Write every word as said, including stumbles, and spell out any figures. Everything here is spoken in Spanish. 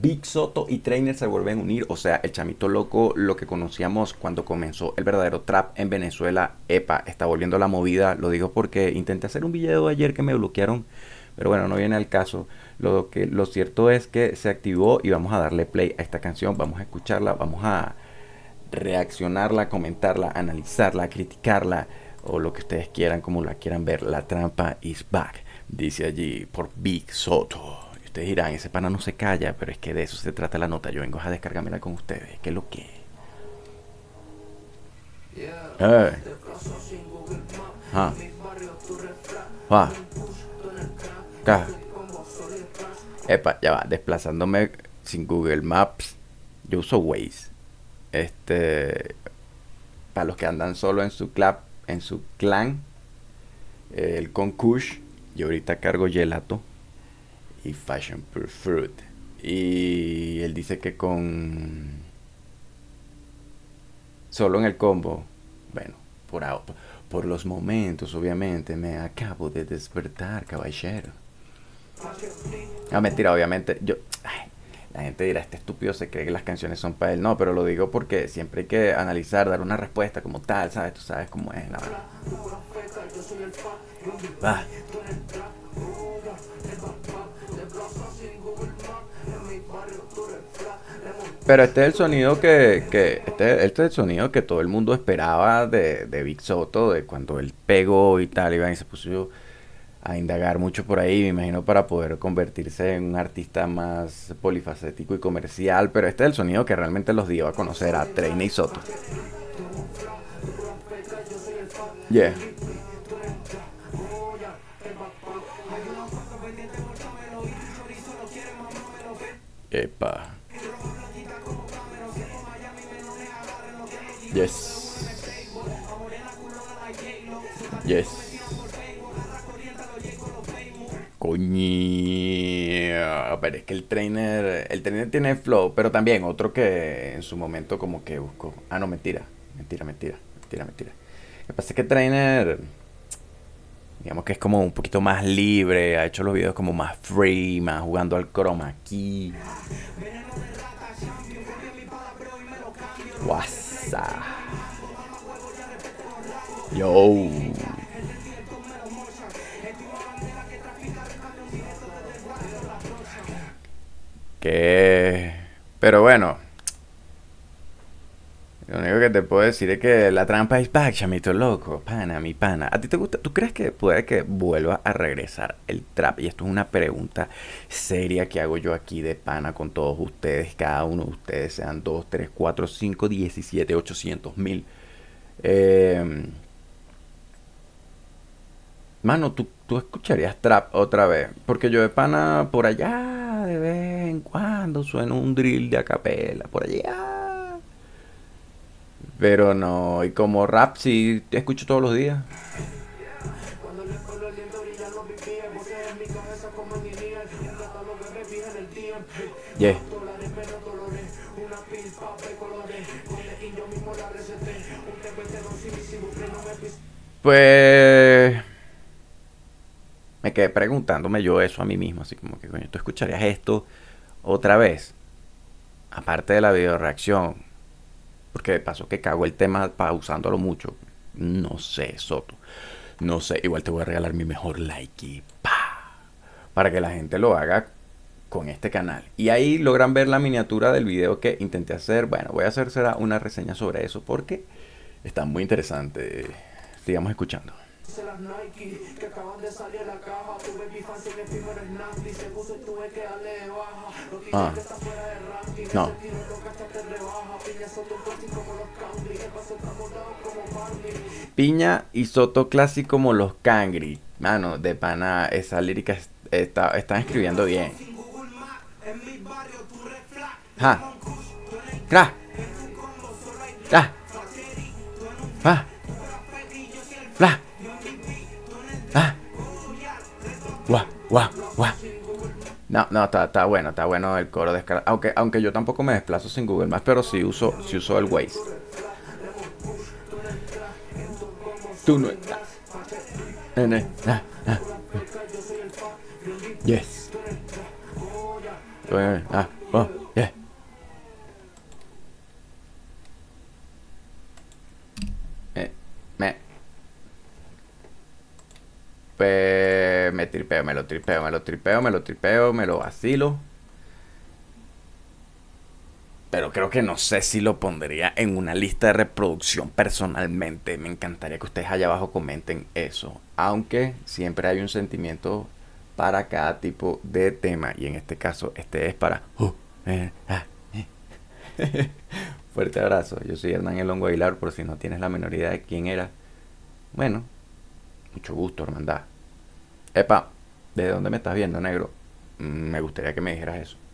Big Soto y Trainer se vuelven a unir. O sea, el chamito loco, lo que conocíamos cuando comenzó el verdadero trap en Venezuela, epa, está volviendo la movida. Lo digo porque intenté hacer un video ayer que me bloquearon, pero bueno, no viene al caso. Lo, que, lo cierto es que se activó y vamos a darle play a esta canción. Vamos a escucharla, vamos a reaccionarla, comentarla, analizarla, criticarla o lo que ustedes quieran, como la quieran ver. La trampa is back, dice allí por Big Soto. Ustedes dirán, ese pana no se calla, pero es que de eso se trata la nota. Yo vengo a descargármela con ustedes. ¿Qué es lo que? Eh. Ah. Ah. Ah. Epa, ya va, desplazándome sin Google Maps. Yo uso Waze. Este, para los que andan solo en su club, en su clan, eh, el con Kush. Yo ahorita cargo Gelato y Fashion Pure Fruit. Y él dice que con solo en el combo, bueno, por, por los momentos, obviamente, me acabo de despertar, caballero. Ah, mentira, obviamente, yo... Ay, la gente dirá, este estúpido se cree que las canciones son para él. No, pero lo digo porque siempre hay que analizar, dar una respuesta como tal, ¿sabes? Tú sabes cómo es la verdad. Ah. Pero este es el sonido que, que este, este es el sonido que todo el mundo esperaba de, de Big Soto, de cuando él pegó y tal, y se puso a indagar mucho por ahí, me imagino, para poder convertirse en un artista más polifacético y comercial. Pero este es el sonido que realmente los dio a conocer a Trainer y Soto. Yeah. Epa. Yes. Yes. Coño. Pero es que el trainer. El trainer tiene flow. Pero también otro que en su momento como que buscó. Ah, no, mentira. Mentira, mentira. Mentira, mentira. Lo que pasa es que trainer. Digamos que es como un poquito más libre. Ha hecho los videos como más free. Más jugando al chroma key. WhatsApp. Yo. Que. Pero bueno. Lo único que te puedo decir es que la trampa es back, chamito loco. Pana, mi pana. ¿A ti te gusta? ¿Tú crees que puede que vuelva a regresar el trap? Y esto es una pregunta seria que hago yo aquí de pana con todos ustedes. Cada uno de ustedes, sean dos, tres, cuatro, cinco, diecisiete, ochocientos mil. Eh, mano, ¿tú, tú escucharías trap otra vez? Porque yo de pana por allá, de vez en cuando, suena un drill de acapela. Por allá. Pero no, y como rap sí te escucho todos los días. Yeah. Pues me quedé preguntándome yo eso a mí mismo, así como que coño, ¿tú escucharías esto otra vez? Aparte de la video reacción, porque de paso que cago el tema pausándolo mucho. No sé, Soto. No sé, igual te voy a regalar mi mejor like y pa, para que la gente lo haga con este canal. Y ahí logran ver la miniatura del video que intenté hacer. Bueno, voy a hacer será una reseña sobre eso porque está muy interesante. Sigamos escuchando. Ah. No. Piña y Soto clásico como los Cangri. Mano, de pana, esa lírica está, están escribiendo bien. Ja. Ra. Ra. Fa. Fla. Ah. Guau, guau, guau. No, no, está, está bueno, está bueno el coro descargado. Aunque, aunque yo tampoco me desplazo sin Google Maps, pero sí uso, sí uso el Waze. Tú no estás. Ah, ah. Yes. Ah. Oh, yeah. Eh, me, pues, me tripeo, me lo tripeo, me lo tripeo, me lo tripeo, me lo vacilo. Pero creo que no sé si lo pondría en una lista de reproducción personalmente. Me encantaría que ustedes allá abajo comenten eso. Aunque siempre hay un sentimiento para cada tipo de tema. Y en este caso, este es para... Uh, eh, ah, eh. Fuerte abrazo. Yo soy Hernán El Hongo Aguilar, por si no tienes la menor idea de quién era. Bueno, mucho gusto, hermandad. Epa, ¿de dónde me estás viendo, negro? Mm, Me gustaría que me dijeras eso.